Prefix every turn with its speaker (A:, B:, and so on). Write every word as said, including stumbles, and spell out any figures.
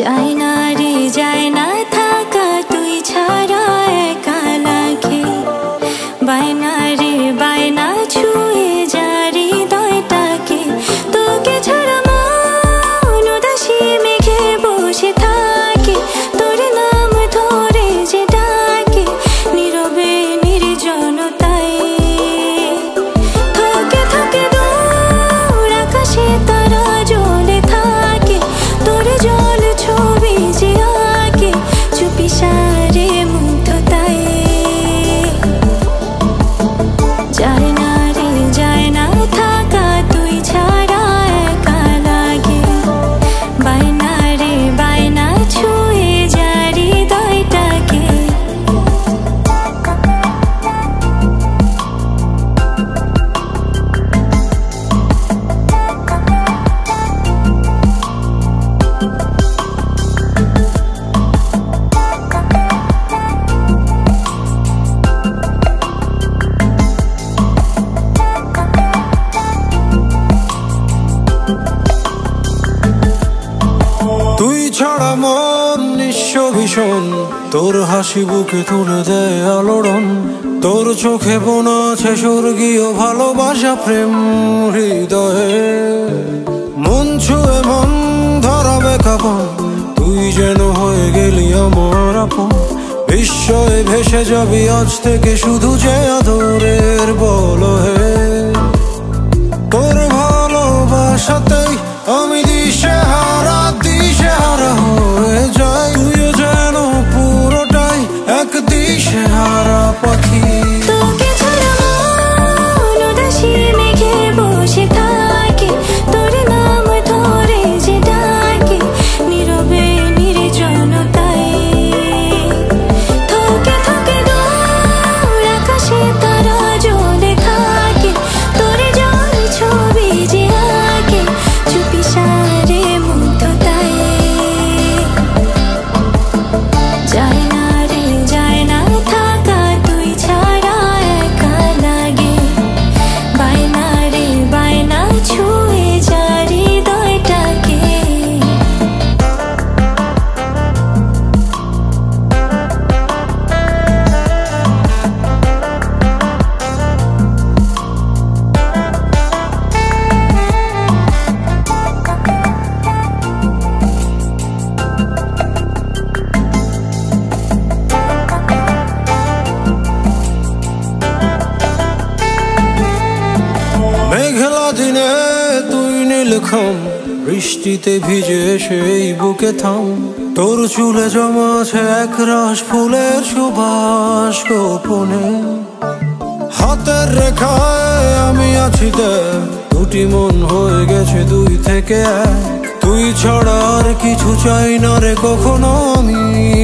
A: যায় না রে যায় না থাকা তুই ছাড়া একা লাগে বায়না রে বায়না ছুঁয়ে যা হৃদয়টাকে তোকে ছাড়া মন উদাসী মেঘে বসে থাকে তোর নাম ধরে যে ডাকে নীরবে নির্জনতায় থাকে থাকে দূর আকাশে তারা জ্বলে থাকে তোর জল ছবি যে আঁকে চুপি সারে মুগ্ধতায় যায় না রে যায় না থাকা তুই ছাড়া একা লাগে বায়না রে বায়না ছুঁয়ে যা হৃদয়টাকে
B: তুই ছাড়া মন নিঃস্ব ভীষণ তোর হাসি বুকে তুলে দেয় আলোড়ন তোর চোখে বোনা আছে স্বর্গীয় ভালোবাসা প্রেম হৃদয়ে মন ছুঁয়ে মন ধরাবে কাপন তুই যেন হয়ে গেলি আমার আপন বিস্ময়ে ভেসে যাবি আজ থেকে শুধু যে আদরের বলহে তোর ভালোবাসাতেই আমি দিশেহারা দিশেহারা হয়ে যাই তুইও যেন পুরোটাই এক দিশেহারা পাখি
A: তোকে ছাড়া মন উদাসী মেঘে বসে থাকে তোর নাম ধরে যে ডাকে নীরবে নির্জনতায় থাকে থাকে দূর আকাশে তারা জ্বলে থাকে তোর জল ছবি যে আঁকে চুপি সারে মুগ্ধতায় যায় না রে যায় না থাকা তুই ছাড়া একা লাগে বায়না রে বায়না ছুঁয়ে যা হৃদয়টাকে
B: মেঘলা দিনে তুই নীলখাম বৃষ্টিতে ভিজে সেই বুকে থাম তোর চুলে জমাছে এক রাশ ফুলের সুবাস গোপনে হাতের রেখায় আমি আছি দেখ দুটি মন হয়ে গেছে দুই থেকে এক তুই ছাড়া আর কিছু চাই না রে কখনো আমি